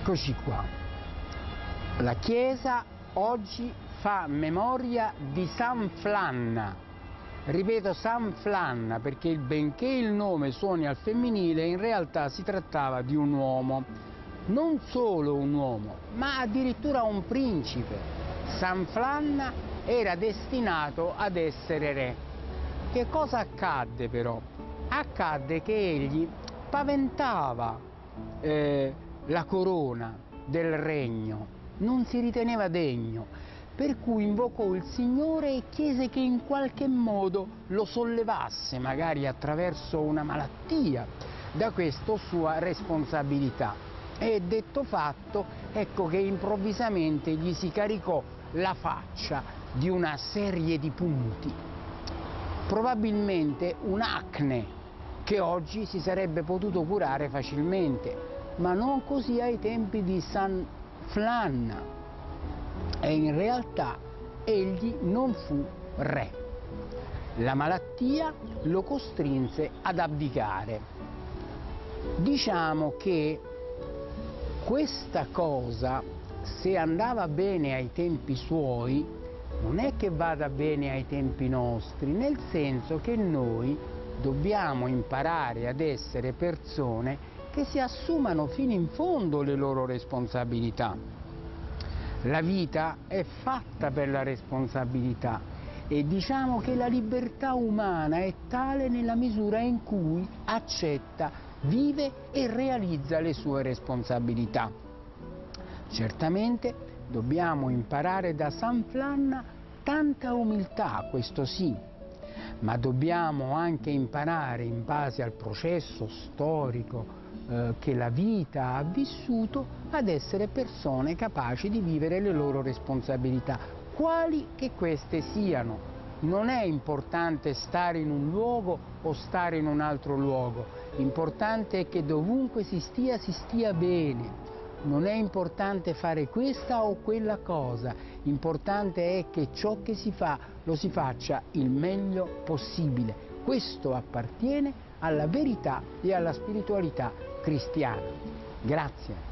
Eccoci qua. La Chiesa oggi fa memoria di San Flanna. Ripeto San Flanna perché benché il nome suoni al femminile, in realtà si trattava di un uomo. Non solo un uomo, ma addirittura un principe. San Flanna era destinato ad essere re. Che cosa accadde però? Accadde che egli paventava la corona del regno, non si riteneva degno, per cui invocò il Signore e chiese che in qualche modo lo sollevasse, magari attraverso una malattia, da questa sua responsabilità. E detto fatto, ecco che improvvisamente gli si caricò la faccia di una serie di punti, probabilmente un'acne che oggi si sarebbe potuto curare facilmente, ma non così ai tempi di San Flanna. E in realtà egli non fu re. La malattia lo costrinse ad abdicare. Diciamo che questa cosa, se andava bene ai tempi suoi, non è che vada bene ai tempi nostri, nel senso che noi dobbiamo imparare ad essere persone che si assumano fino in fondo le loro responsabilità. La vita è fatta per la responsabilità e diciamo che la libertà umana è tale nella misura in cui accetta, vive e realizza le sue responsabilità. Certamente dobbiamo imparare da San Flanna tanta umiltà, questo sì, ma dobbiamo anche imparare in base al processo storico che la vita ha vissuto ad essere persone capaci di vivere le loro responsabilità, quali che queste siano. Non è importante stare in un luogo o stare in un altro luogo, l'importante è che dovunque si stia bene. Non è importante fare questa o quella cosa, l'importante è che ciò che si fa lo si faccia il meglio possibile. Questo appartiene alla verità e alla spiritualità cristiana. Grazie.